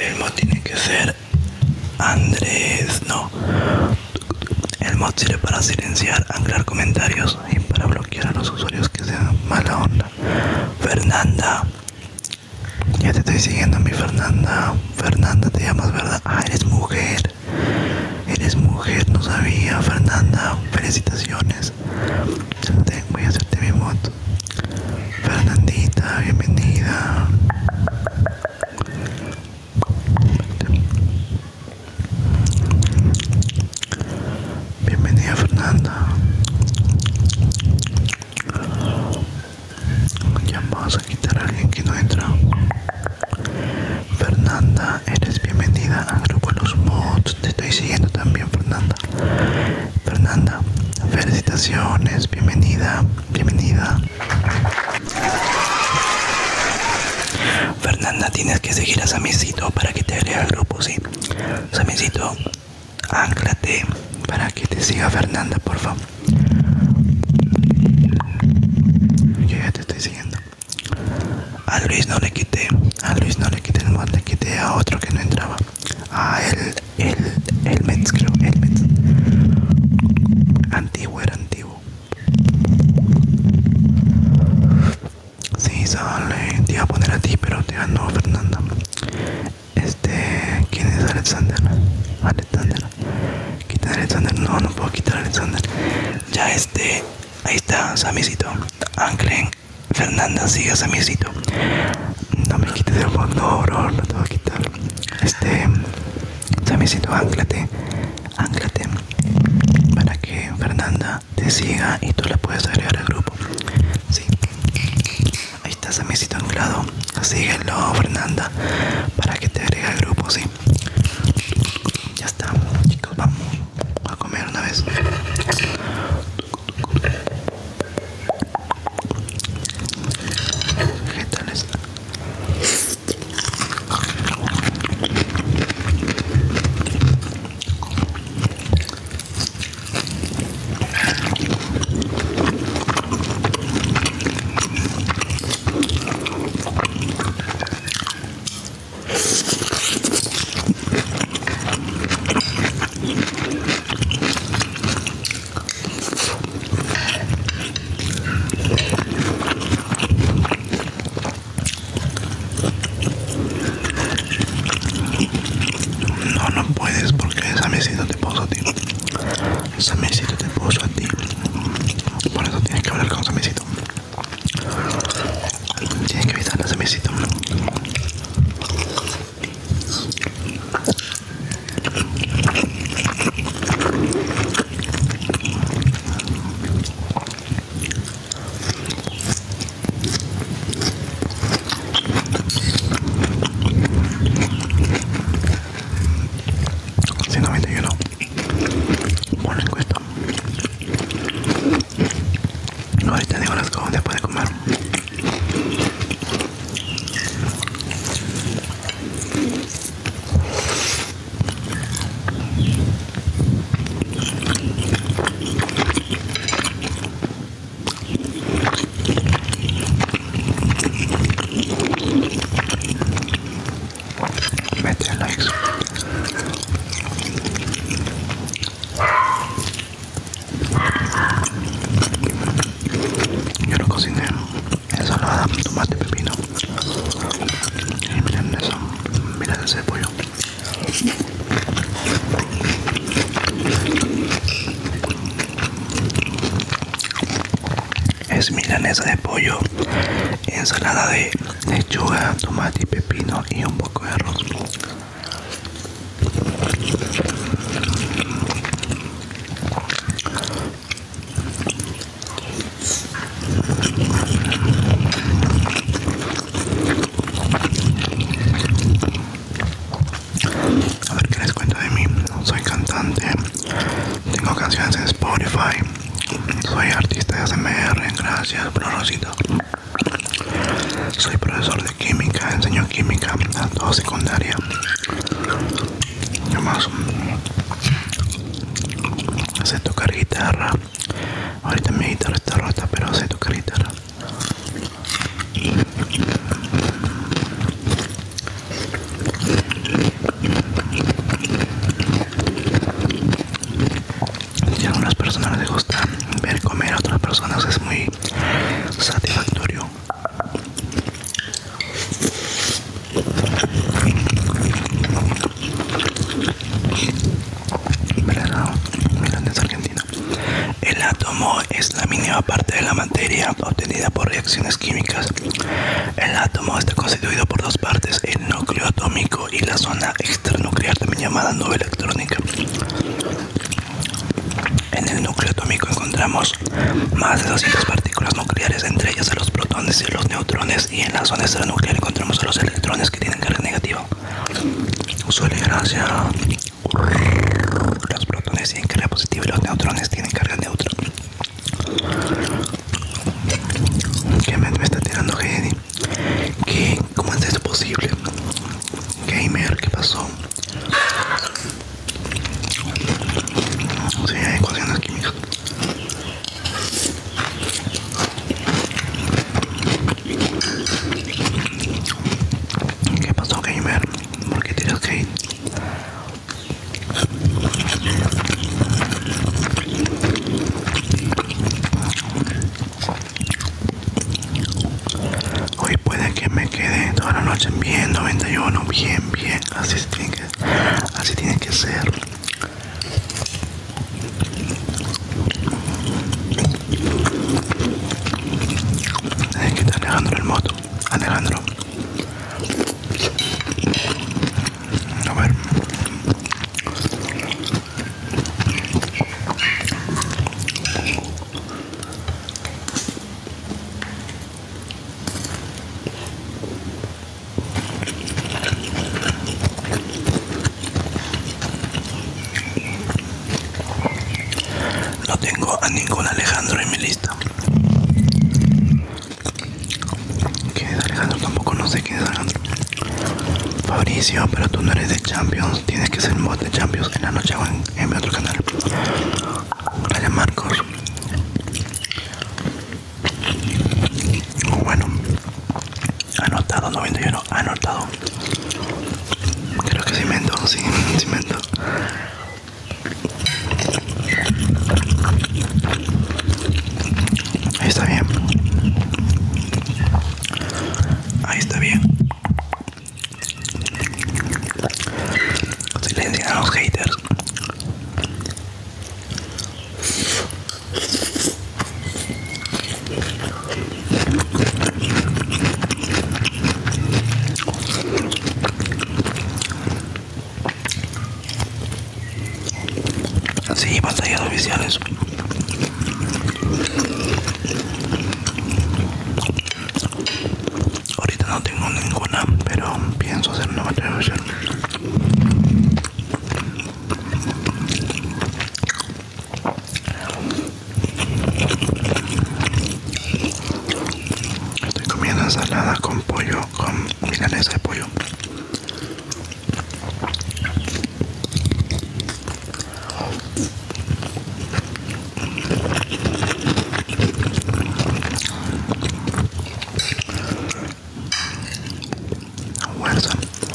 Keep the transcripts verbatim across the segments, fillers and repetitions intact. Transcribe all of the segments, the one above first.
El mod tiene que ser Andrés, no. El mod sirve para silenciar, anclar comentarios y para bloquear a los usuarios que sean mala onda. Fernanda, ya te estoy siguiendo, mi Fernanda. Fernanda, te llamas, ¿verdad? Ah, eres mujer. Eres mujer, no sabía. Fernanda, felicitaciones. Voy a hacerte mi mod. Fernandita, bienvenida. Bienvenida, Fernanda. Ya vamos a quitar a alguien que no entra. Fernanda, eres bienvenida al grupo de los mods. Te estoy siguiendo también, Fernanda. Fernanda, felicitaciones, bienvenida, bienvenida. Fernanda, tienes que seguir a Samicito para que te agregue al grupo, sí. Samicito, ánclate para que te siga Fernanda, por favor. Yo ya te estoy siguiendo. A Luis no le quité, a Luis no le quité el mod, le quité a otro que no entraba. A el, el, el Mets, creo, el Mets. Antiguo, era antiguo. Sí, sale, te iba a poner a ti, pero te ganó Fernanda. Este, ¿quién es Alexander? Alexander. Quita a Alexander, no, no puedo quitar a Alexander. Ya este, ahí está, Samicito. Anclen. Fernanda, sigue a Samicito. No me quites el mod, no, bro, no te voy a quitar. Este, Samicito, ánclate, ánclate para que Fernanda te siga y tú la puedes agregar al grupo. Sí, ahí está Samicito anclado. Síguelo, Fernanda, para que te agregue al grupo, sí. Ya está, chicos, vamos a comer una vez. ¿Qué tal está? No, no puedes porque Samicito te puso a ti. Samicito te puso a ti. Por eso tienes que hablar con Samicito. Tienes que avisarle a Samicito. ciento noventa y uno. Buena encuesta. Ahorita digo las cosas después de comer. Mete likes. Yo lo cociné. Ensalada, tomate, pepino. Y miren eso. Miren ese pollo. Es milanesa de pollo, ensalada de lechuga, tomate y pepino y un poco de arroz. A ver qué les cuento de mí. Soy cantante, tengo canciones en Spotify, soy artista de A S M R, gracias, Rosita. Soy profesor de química, enseño química a toda secundaria. ¿Qué más? Sé tocar guitarra. Ahorita mi guitarra está rota, pero sé tocar guitarra. personas les gusta ver comer a otras personas, es muy satisfactorio. Milanesa argentina. El átomo es la mínima parte de la materia obtenida por reacciones químicas. El átomo está constituido por dos partes, el núcleo atómico y la zona extranuclear, también llamada nube electrónica. En el núcleo atómico encontramos más de doscientas partículas nucleares, entre ellas a los protones y los neutrones, y en la zona extranuclear encontramos a los electrones que tienen carga negativa. Suele gracia. Los protones tienen carga positiva y los neutrones tienen carga neutra. ¿Qué me, me está tirando Heidi? ¿Qué? ¿Cómo es esto posible? Gamer, ¿qué pasó? Sí, hay ecuaciones químicas. ¿Qué pasó, Gamer? ¿Por qué tiras hate? Hoy puede que me quede toda la noche bien noventa y uno, bien, bien, así tiene que, así tiene que ser. Hay que estar Alejandro el moto, Alejandro. A ver. No tengo a ningún Alejandro en mi lista. ¿Quién es Alejandro? Tampoco no sé quién es Alejandro. Fabricio, pero tú no eres de Champions. Tienes que ser mod de Champions en la noche o en, en mi otro canal. Raya Marcos. Bueno, anotado noventa y uno, anotado. Creo que cimento, sí, cimento. Ahí está bien. Ahí está bien. Silencian a los haters. Sí, pantallas oficiales. Ahorita no tengo ninguna, pero pienso hacer una batalla oficial. Estoy comiendo ensalada con pollo, con milanesa de pollo. Fuerza.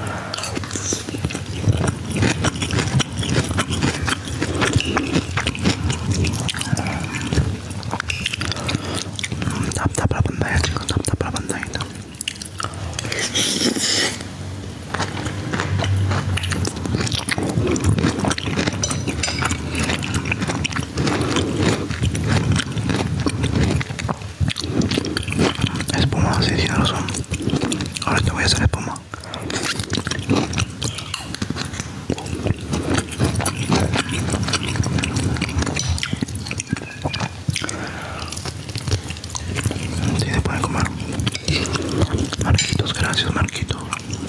Tap tap la pantalla, chicos, tap tap la pantallita. Espuma, sí, sí, no lo son. Ahora te voy a hacer espuma. Sí, se puede comer. Marquitos, gracias, Marquitos.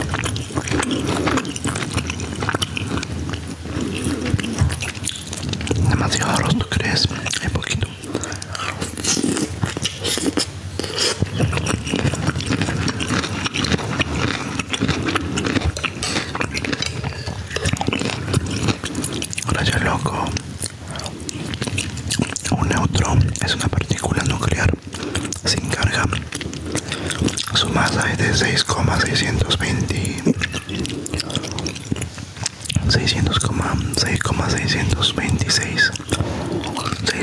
Demasiado arroz, ¿tú crees? Hay poquito. Rayo loco. Un neutrón es una partícula nuclear sin carga. Su masa es de seis coma seiscientos veinte seis coma seiscientos veintiséis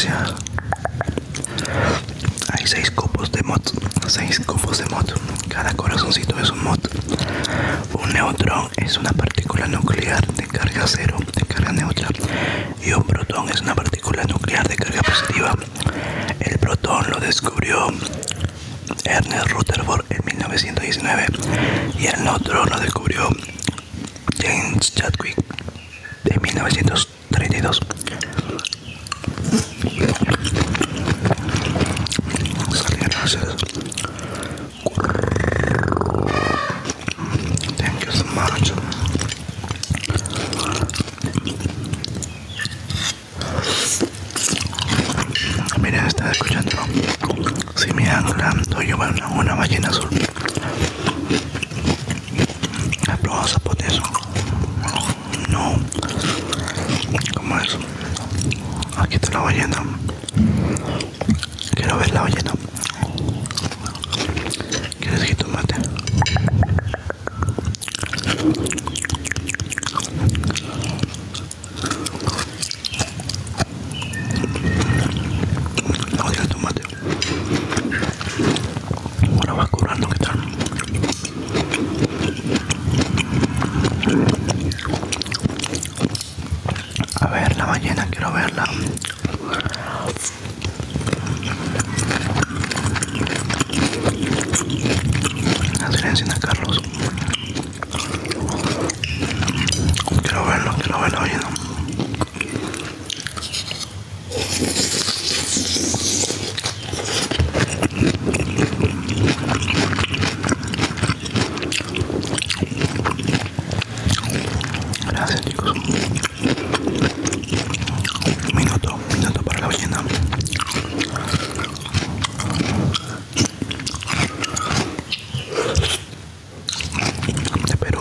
gracias. Hay seis copos de mod, seis copos de mod. Cada corazoncito es un mod. Un neutrón es una partícula nuclear de carga cero, de carga neutra, y un protón es una partícula nuclear de carga positiva. El protón lo descubrió Ernest Rutherford en mil novecientos diecinueve y el neutrón lo descubrió James Chadwick en mil novecientos treinta y dos. Thank you so much. Mira, está escuchando. Si me ancla, doy yo una, una ballena azul. Vamos a poner eso. No. ¿Cómo es? Aquí está la ballena. Quiero ver la ballena. ¿Quieres jitomate? No quiero tomate. Ahora va curando, ¿qué tal? A ver la ballena, quiero verla. La silencian a Carlos. Quiero verlo, quiero ver la ballena. Gracias, chicos. Un minuto, un minuto para la ballena. De Perú.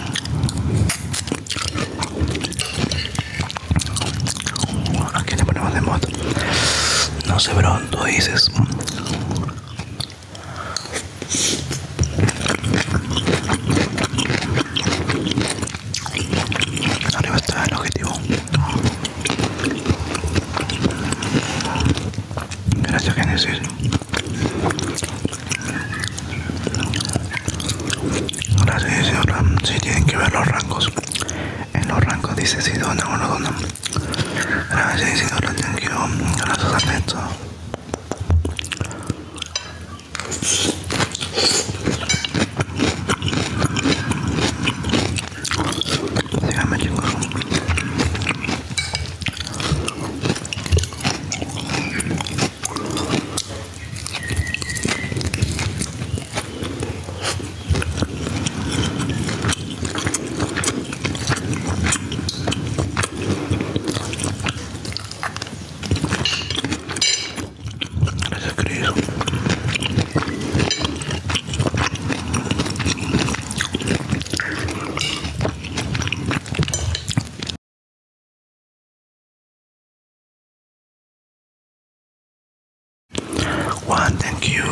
¿A quién le ponemos de moto? No sé, bro, tú dices. Arriba está el objetivo. Gracias, Genesis. Gracias, Isidora. Sí, tienen que ver los rangos. En los rangos dice si donan o no donan. Gracias, Isidora. Thank you. Gracias, Ernesto. Síganme, chicos. Gracias, Cris. Juan, thank you.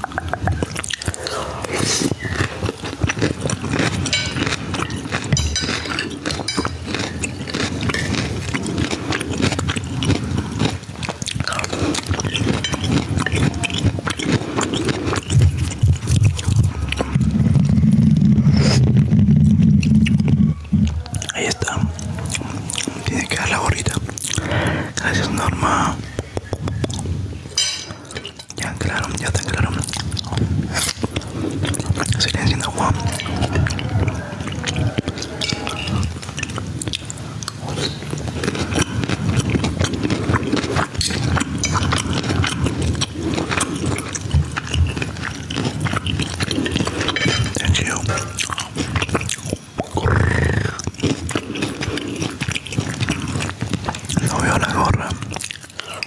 Ahí está. Tiene que dar la gorrita. Gracias, Norma. Ya, claro, ya está claro. Silenciando a Juan. Thank you. No veo la gorra.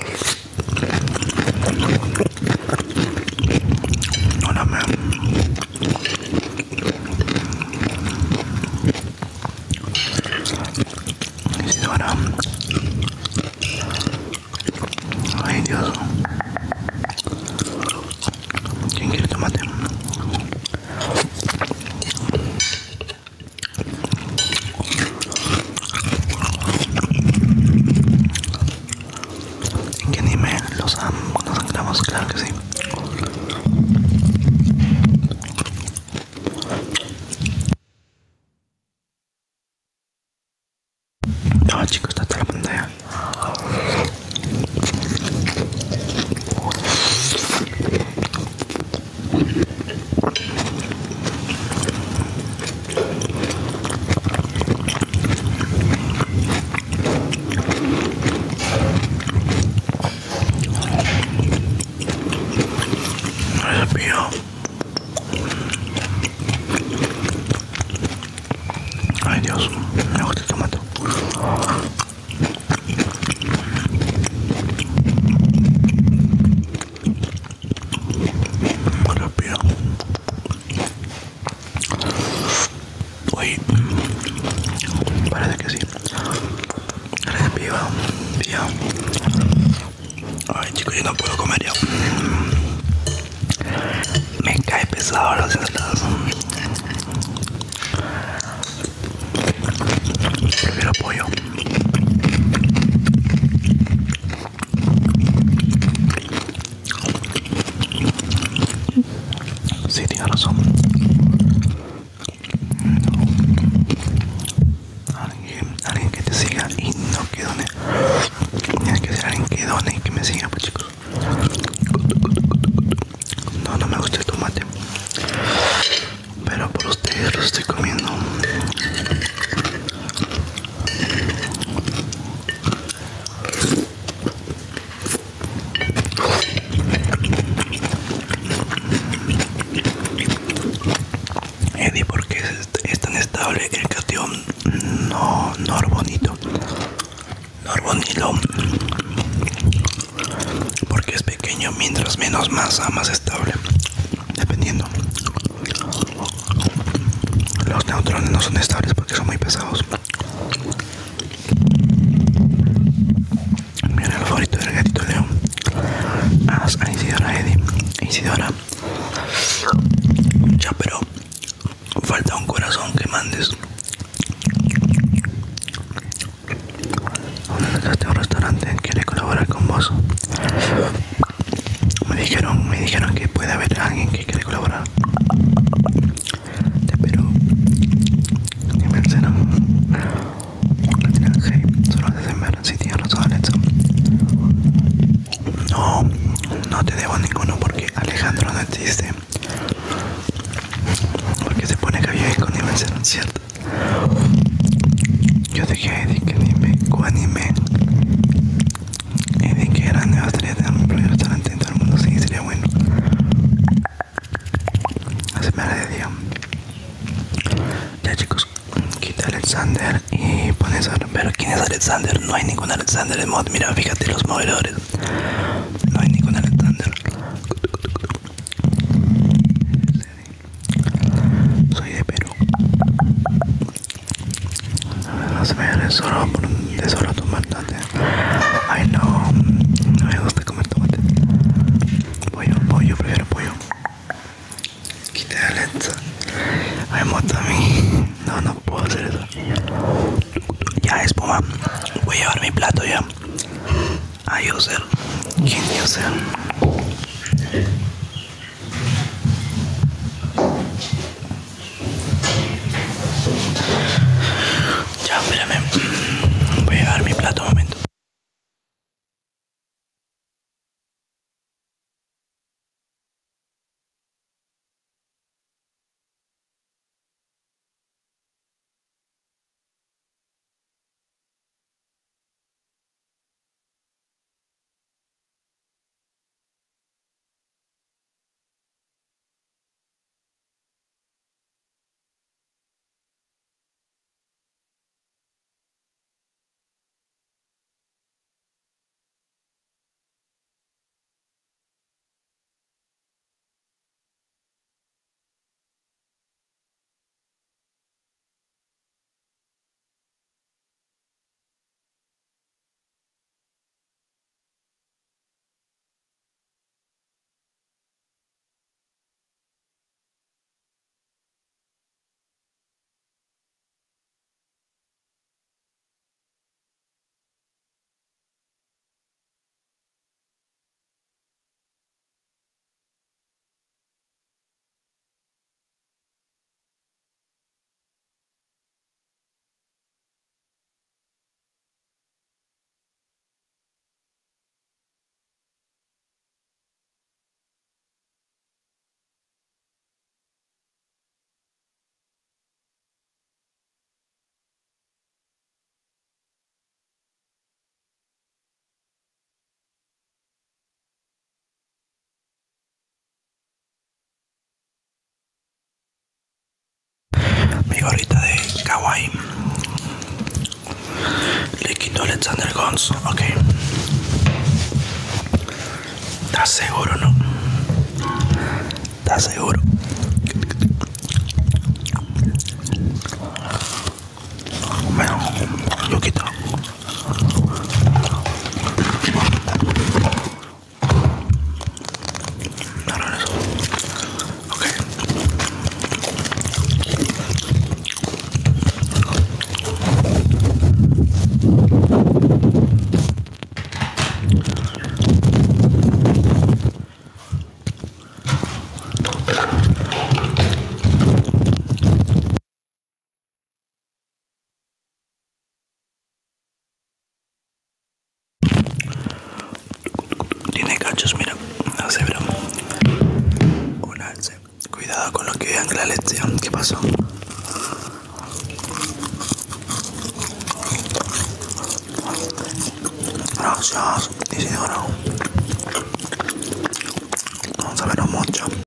Ay, chicos, yo no puedo comer ya. Me cae pesado las ensaladas. Prefiero pollo. Sí, tienes razón. Alguien, alguien que te siga y no que done. Tienes que ser alguien que done y que me siga, pues chicos. No, no me gusta el tomate. Pero por ustedes lo estoy comiendo. Eddie, ¿por qué es, es tan estable el cation? No, Norbonito. Norbonilo. Porque es pequeño, mientras menos masa, más estable. Dependiendo. Los neutrones no son estables porque son muy pesados. Mira el favorito del gatito León. Ah, a Isidora, Eddie. Isidora. Ya, pero falta un corazón que mandes. ¿Dónde un restaurante que quiere colaborar con vos? Me dijeron, me dijeron que puede haber alguien que quiere colaborar. Te espero. Y me enseñaron. Solo haces en ver si tienes razón, Alexa. No, no te debo ninguno porque Alejandro no existe. Porque se pone cabello con nivel cero, ¿cierto? Yo dejé a Eddie que anime, anime. Eddie que era nueva estrella de un propio restaurante en todo el mundo, sí, sería bueno. Haceme la de día. Ya chicos, quita Alexander y pones a ver quién es Alexander. No hay ningún Alexander en mod, mira, fíjate los movedores. No hay ningún Alexander. Soy de Perú. No se me haga solo por un tesoro tomate. Ay no, no me gusta comer tomate. Pollo, pollo, prefiero pollo. Quita la Alexa. Ay, mota a mí. No, no puedo hacer eso. Ya, espuma. Voy a llevar mi plato ya. A User. ¿Quién User? Ya, espérame. Voy a llevar mi plato un momento. Mi gorrita de kawaii. Le quito Alexander Gons, ok. ¿Estás seguro, no? ¿Estás seguro? Bueno, lo quito. Tiene cachos, mira, la cebra. Un alce. Cuidado con los que vean que la leche. ¿Qué pasó? Gracias, Isidoro. Vamos a vernos mucho.